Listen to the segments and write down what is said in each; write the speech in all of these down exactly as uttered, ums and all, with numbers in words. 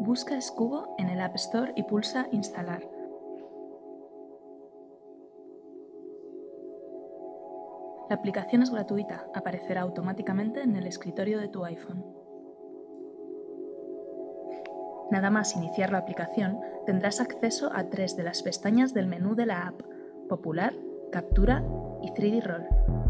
Busca Scubo en el App Store y pulsa Instalar. La aplicación es gratuita, aparecerá automáticamente en el escritorio de tu iPhone. Nada más iniciar la aplicación, tendrás acceso a tres de las pestañas del menú de la app: Popular, Captura y tres D Roll.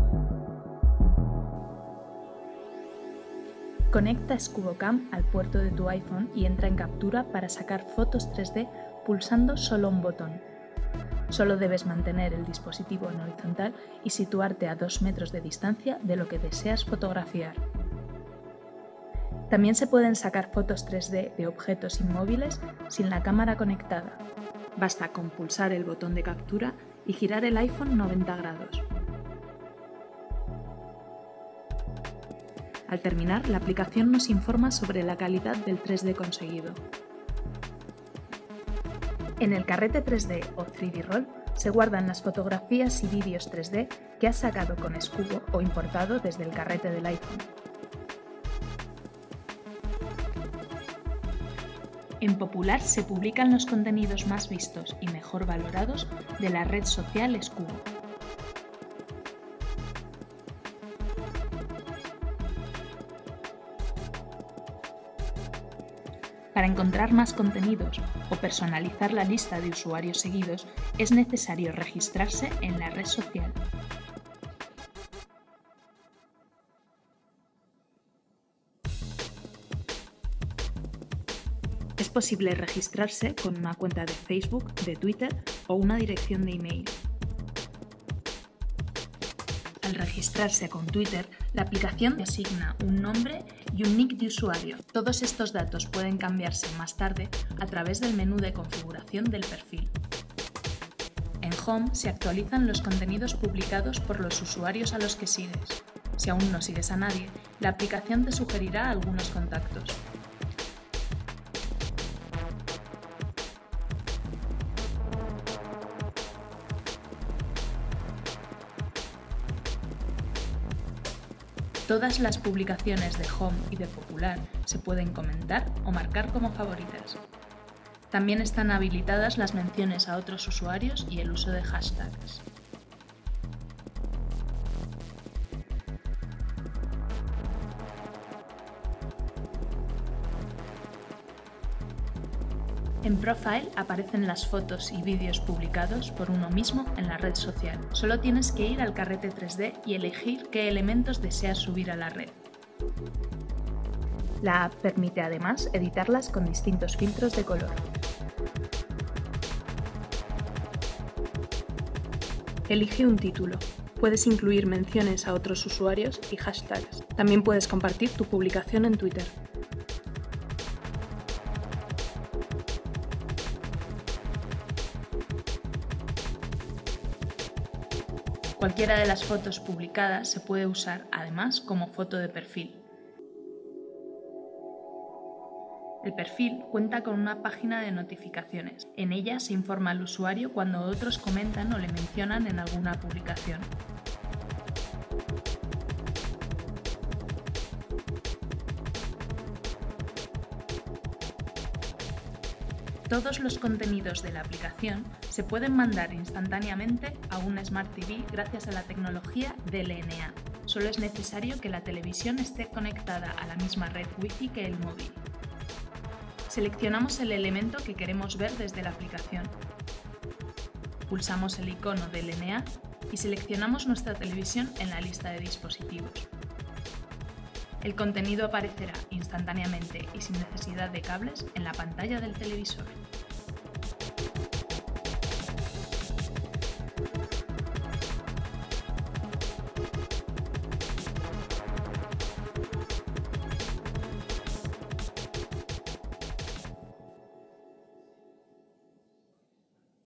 Conecta ScuboCam al puerto de tu iPhone y entra en Captura para sacar fotos tres D pulsando solo un botón. Solo debes mantener el dispositivo en horizontal y situarte a dos metros de distancia de lo que deseas fotografiar. También se pueden sacar fotos tres D de objetos inmóviles sin la cámara conectada. Basta con pulsar el botón de captura y girar el iPhone noventa grados. Al terminar, la aplicación nos informa sobre la calidad del tres D conseguido. En el carrete tres D o tres D Roll se guardan las fotografías y vídeos tres D que has sacado con Scubo o importado desde el carrete del iPhone. En Popular se publican los contenidos más vistos y mejor valorados de la red social Scubo. Para encontrar más contenidos o personalizar la lista de usuarios seguidos, es necesario registrarse en la red social. Es posible registrarse con una cuenta de Facebook, de Twitter o una dirección de email. Al registrarse con Twitter, la aplicación te asigna un nombre y un nick de usuario. Todos estos datos pueden cambiarse más tarde a través del menú de configuración del perfil. En Home se actualizan los contenidos publicados por los usuarios a los que sigues. Si aún no sigues a nadie, la aplicación te sugerirá algunos contactos. Todas las publicaciones de Home y de Popular se pueden comentar o marcar como favoritas. También están habilitadas las menciones a otros usuarios y el uso de hashtags. En Profile aparecen las fotos y vídeos publicados por uno mismo en la red social. Solo tienes que ir al carrete tres D y elegir qué elementos deseas subir a la red. La app permite además editarlas con distintos filtros de color. Elige un título. Puedes incluir menciones a otros usuarios y hashtags. También puedes compartir tu publicación en Twitter. Cualquiera de las fotos publicadas se puede usar, además, como foto de perfil. El perfil cuenta con una página de notificaciones. En ella se informa al usuario cuando otros comentan o le mencionan en alguna publicación. Todos los contenidos de la aplicación se pueden mandar instantáneamente a un Smart T V gracias a la tecnología D L N A. Solo es necesario que la televisión esté conectada a la misma red Wi-Fi que el móvil. Seleccionamos el elemento que queremos ver desde la aplicación. Pulsamos el icono D L N A y seleccionamos nuestra televisión en la lista de dispositivos. El contenido aparecerá instantáneamente y sin necesidad de cables en la pantalla del televisor.